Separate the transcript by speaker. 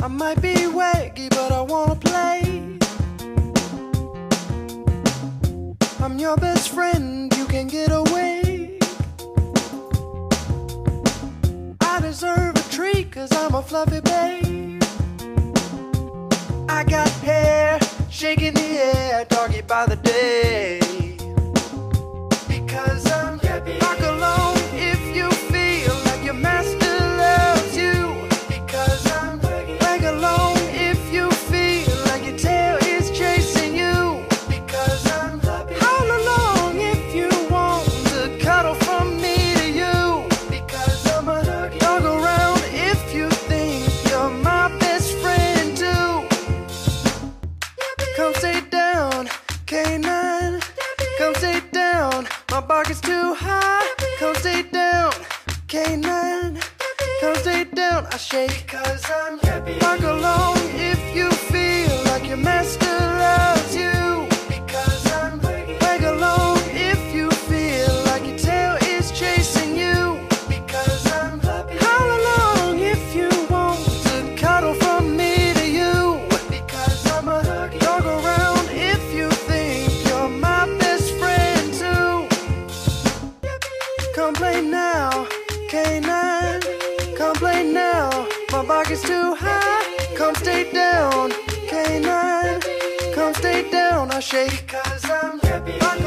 Speaker 1: I might be waggy, but I wanna play. I'm your best friend, you can get away. I deserve a treat, cause I'm a fluffy babe. I got hair shaking the air, doggy by the day. Because I'm happy. Rock alone if you feel like your master loves you. Because I'm wag alone if you feel like your tail is chasing you. Because I'm happy. Howl along if you want to cuddle from me to you. Because I'm a dog around if you think you're my best friend too. Come stay down, K9. Come stay down, my bark is too high. Come stay down, K9. Come stay down, I shake cause I'm happy. Bark along if you feel like your master loves you. Because I'm wag along if you feel like your tail is chasing you. Because I'm happy. Howl along if you want to cuddle from me to you. Because I'm a dog around if you think you're my best friend too. Come play now, K9. Come play now, my bark is too high. Come stay down, K9. Come stay down, I shake cause I'm happy.